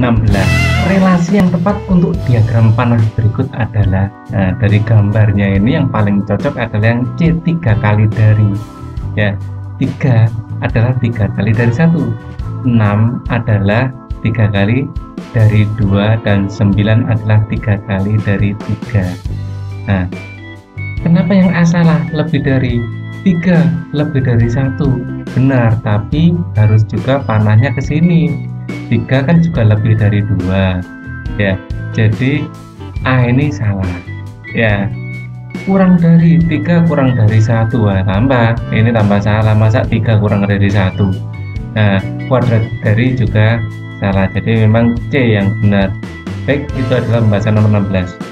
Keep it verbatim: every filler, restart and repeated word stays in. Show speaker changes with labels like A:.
A: enam belas. Relasi yang tepat untuk diagram panah berikut adalah, nah, dari gambarnya ini yang paling cocok adalah yang C, tiga kali dari, ya, tiga adalah tiga kali dari satu, enam adalah tiga kali dari dua, dan sembilan adalah tiga kali dari tiga. Nah, kenapa yang A salah? Lebih dari tiga, lebih dari satu. Benar, tapi harus juga panahnya ke sini. tiga kan juga lebih dari dua. Ya, jadi A ini salah. Ya, kurang dari tiga kurang dari satu. Wah, tambah. Ini tambah salah, masa tiga kurang dari satu. Nah, kuadrat dari juga salah. Jadi memang C yang benar. Baik, itu adalah pembahasan nomor enam belas.